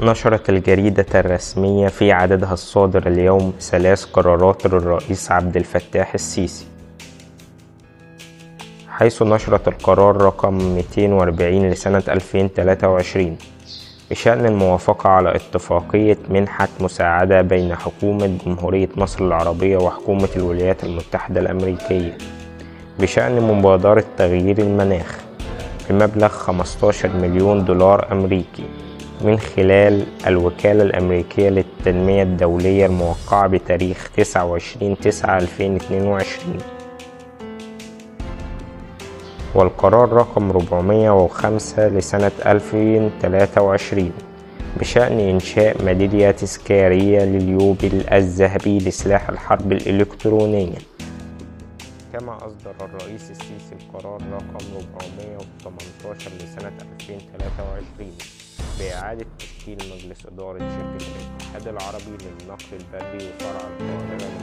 نشرت الجريدة الرسمية في عددها الصادر اليوم 3 قرارات للرئيس عبد الفتاح السيسي، حيث نشرت القرار رقم 240 لسنة 2023 بشأن الموافقة على اتفاقية منحة مساعدة بين حكومة جمهورية مصر العربية وحكومة الولايات المتحدة الأمريكية بشأن مبادرة تغيير المناخ بمبلغ 15 مليون دولار أمريكي من خلال الوكالة الأمريكية للتنمية الدولية الموقعة بتاريخ 29/9/2022، والقرار رقم 405 لسنة 2023 بشأن إنشاء ميدالية تذكارية لليوبيل الذهبي لسلاح الحرب الإلكترونية. كما أصدر الرئيس السيسي القرار رقم 418 لسنة 2023 بإعادة تشكيل مجلس إدارة شركة الاتحاد العربي للنقل البري وفرع القاهرة